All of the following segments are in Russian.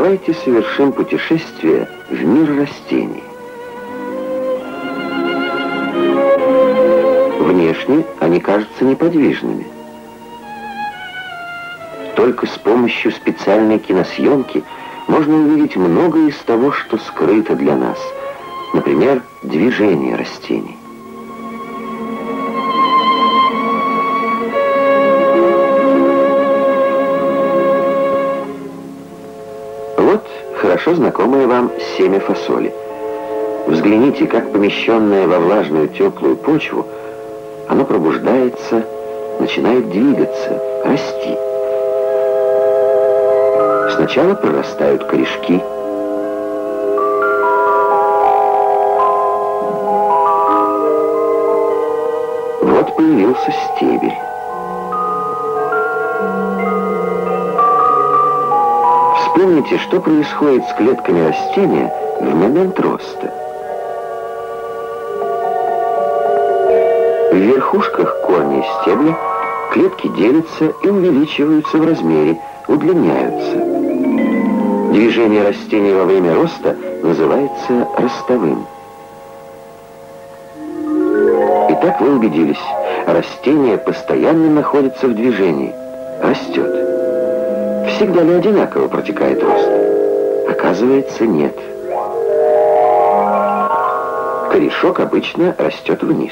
Давайте совершим путешествие в мир растений. Внешне они кажутся неподвижными. Только с помощью специальной киносъемки можно увидеть многое из того, что скрыто для нас. Например, движение растений. Вот хорошо знакомое вам семя фасоли. Взгляните, как помещенное во влажную теплую почву, оно пробуждается, начинает двигаться, расти. Сначала прорастают корешки. Вот появился стебель. Вспомните, что происходит с клетками растения в момент роста. В верхушках корня и стебля клетки делятся и увеличиваются в размере, удлиняются. Движение растения во время роста называется ростовым. Итак, вы убедились, растение постоянно находится в движении, растет. Всегда ли одинаково протекает рост? Оказывается, нет. Корешок обычно растет вниз.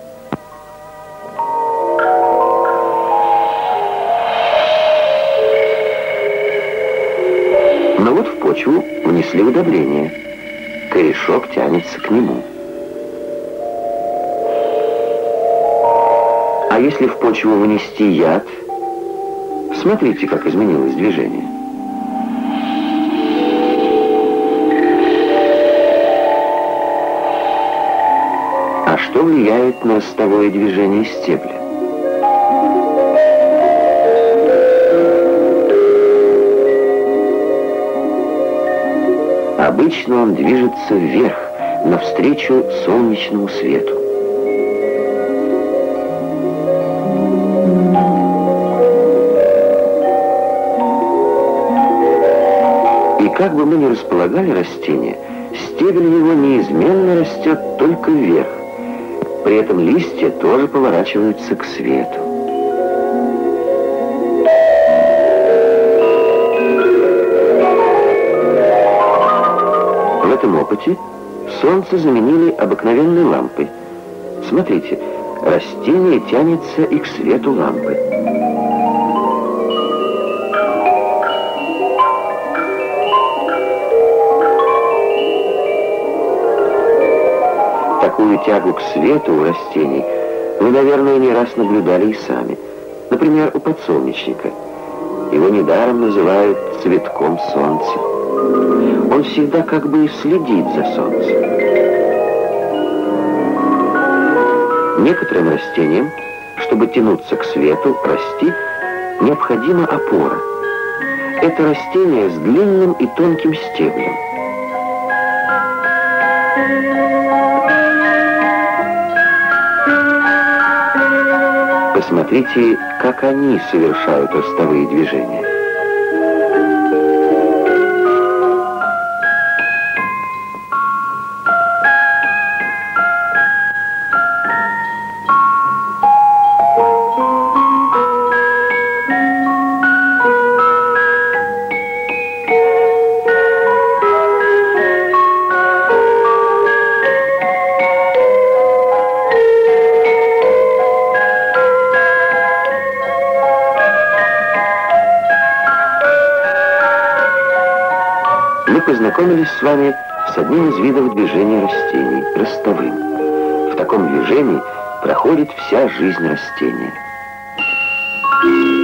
Но вот в почву внесли удобрение. Корешок тянется к нему. А если в почву внести яд, смотрите, как изменилось движение. А что влияет на ростовое движение стебля? Обычно он движется вверх, навстречу солнечному свету. И как бы мы ни располагали растение, стебель его неизменно растет только вверх. При этом листья тоже поворачиваются к свету. В этом опыте солнце заменили обыкновенной лампой. Смотрите, растение тянется и к свету лампы. Такую тягу к свету у растений вы, наверное, не раз наблюдали и сами. Например, у подсолнечника. Его недаром называют цветком солнца. Он всегда как бы следит за солнцем. Некоторым растениям, чтобы тянуться к свету, расти, необходима опора. Это растение с длинным и тонким стеблем. Посмотрите, как они совершают ростовые движения. Мы познакомились с вами с одним из видов движения растений – ростовым. В таком движении проходит вся жизнь растения.